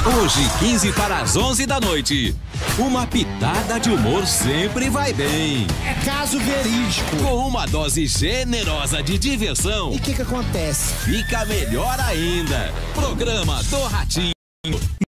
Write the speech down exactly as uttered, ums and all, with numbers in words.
Hoje, quinze para as onze da noite. Uma pitada de humor sempre vai bem. É caso verídico. Com uma dose generosa de diversão. E o que que acontece? Fica melhor ainda. Programa do Ratinho.